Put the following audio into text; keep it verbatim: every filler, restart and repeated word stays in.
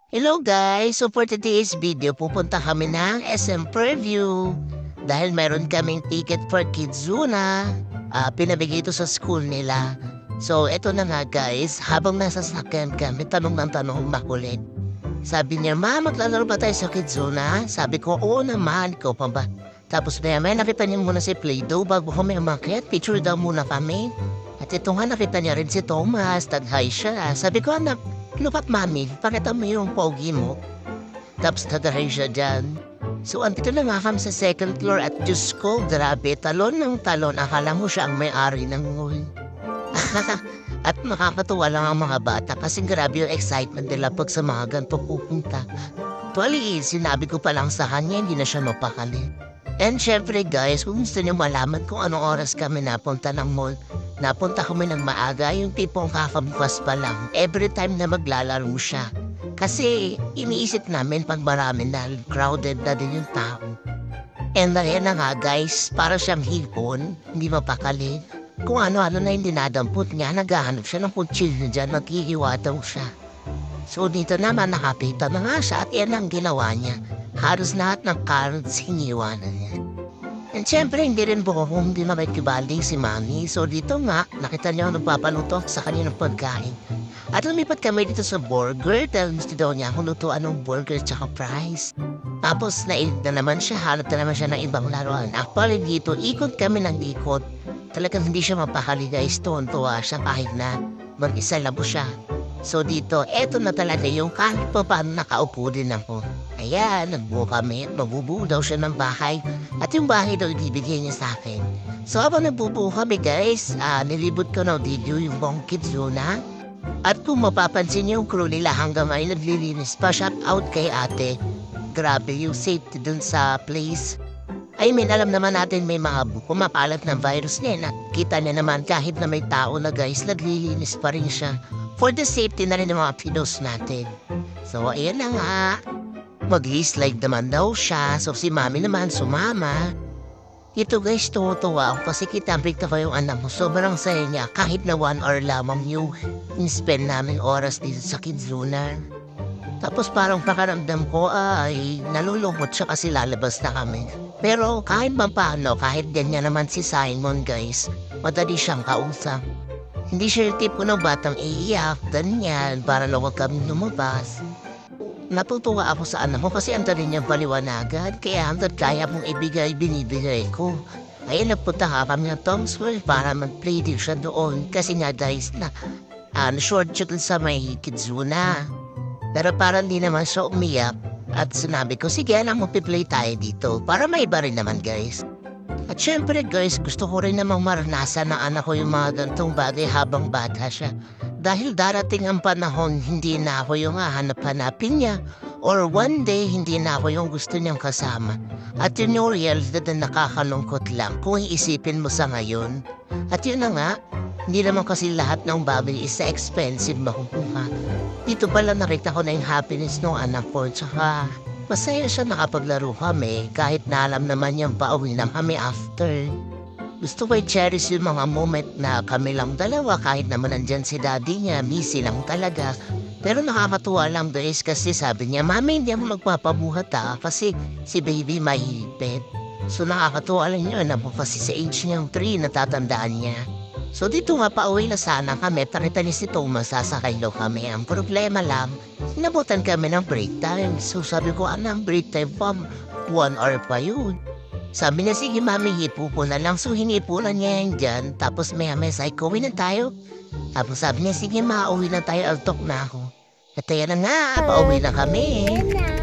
Hello guys! So for today's video, pupunta kami ng S M Preview. Dahil meron kaming ticket for Kidzuna. Ah, pinabigay ito sa school nila. So eto na nga guys, habang nasa sakyan kami, tanong ng tanong makulit. Sabi niya, "Ma, maglalaro ba tayo sa Kidzuna?" Sabi ko, "Oo naman, ikaw pa ba?" Tapos maya maya nakita niya muna si Play-Doh bago kami umakyat. Picture daw muna kami. At ito nga nakita niya rin si Thomas. Tag-hi siya. Sabi ko, "Anak, lupat mami, pakita mo yung pogi mo." Tapos nag-hi siya dyan. So andito na nga kami sa second floor at Diyos ko, grabe, talon ng talon. Akala mo siya ang may-ari ng mall. At nakakatuwa lang ang mga bata kasi grabe yung excitement nila pag sa mga ganito pupunta. Actually, sinabi ko pa lang sa kanya, hindi na siya mapakali. And syempre guys, kung gusto niyo malaman kung anong oras kami napunta ng mall, napunta kami ng maaga, yung tipong kakabukas pa lang, every time na maglalaro siya. Kasi iniisip namin pag marami na, crowded na din yung tao. And ayan na nga guys, para siyang hipon, hindi mapakali. Kung ano-ano na yung dinadampot niya, naghahanap siya ng kutsilyo dyan, maghihiwa daw siya. So dito naman nakapita na nga siya at yan ang ginawa niya. Halos lahat ng cards hiniwa na niya. And syempre, hindi rin po kung hindi na may kibalding si Mami. So dito nga, nakita niyo nagpapaluto sa kanyang pagkain. At lumipat kami dito sa burger dahil gusto daw niya kung lutuan ng burger tsaka fries. Tapos nainit na naman siya, hanap na naman siya ng ibang laruan. Actually dito, ikot kami ng ikot. Talagang hindi siya mapakali guys, tuwan-tuwa siya kahit na mag-isa labo siya. So dito, eto na talaga yung kahit pa paano nakaupo din ako. Ayan, nagbuo kami at mabubuo daw siya ng bahay. At yung bahay daw ibibigay niya sa akin. So habang nagbubuo kami guys, uh, nilibot ko ng video yung buong Kidzuna. At kung mapapansin niyo yung crew nila hanggang may naglilinis pa, shout out kay ate. Grabe yung safety dun sa place. I mean, alam naman natin may mga kumakalat ng virus niya. Nakita niya naman kahit na may tao na guys, naglilinis pa rin siya. For the safety na rin ng mga Pinos natin. So, ayan na nga. Mag-slide naman daw siya. So, si Mami naman sumama. Ito guys, tuwa-tuwa ako kasi kitambik na kayong anak mo. Sobrang saya niya. Kahit na one hour lamang yung in-spend namin oras dito sa Kidzuna. Tapos parang pakaramdam ko ay nalulungkot siya kasi lalabas na kami. Pero kahit man paano, kahit ganyan naman si Simon guys, madali siyang kausap. Hindi siya yung tipo ng batang iiyak, ganyan, para na huwag kami lumabas. Natutuwa ako sa anak mo kasi ang dali niyang paliwanagan, kaya hanggang kaya mong ibigay, binibigay ko. Kaya nagpunta ka kami ng Tom's World para mag-play din siya doon. Kasi nga guys, na, uh, short siya dun sa may Kidzuna. Pero parang di naman siya umiyak. At sinabi ko, sige alam mo, piplay tayo dito. Para may iba rin naman guys. At syempre guys, gusto ko rin namang maranasan ng anak ko yung mga gantong bagay habang bata siya. Dahil darating ang panahon, hindi na ako yung hahanap-hanapin niya. Or one day, hindi na ako yung gusto niyang kasama. At yun yung realidad na nakakalungkot lang kung iisipin mo sa ngayon. At yun na nga, hindi naman kasi lahat ng bagay is expensive makukuha. Dito pala nakita ko na yung happiness ng anak ko. Tsaka masaya siya nakapaglaro kami kahit na alam naman niyang pauwi na kami after. Gusto ko i-cherish yung mga moment na kami lang dalawa kahit naman nandyan si daddy niya, busy lang talaga. Pero nakakatuwa lang guys kasi sabi niya, "Mami, hindi ako magpapabuhat ha kasi si baby mahihipit." So nakakatuwa lang yun na kasi sa age niyang three natatandaan niya. So dito nga pauwi na sana kami, pakita ni si Thomas, sasakay daw kami. Ang problema lang, inabutan kami ng break time. So sabi ko, "Anong break time pa? One hour pa yun." Sabi niya, "Sige mami, hipo po na lang." So hinipunan niya yan dyan. Tapos maya maya say, "Uwi na tayo." Tapos sabi niya, "Sige ma, uwi na tayo, altok na ako." At ayan na nga, pauwi na kami.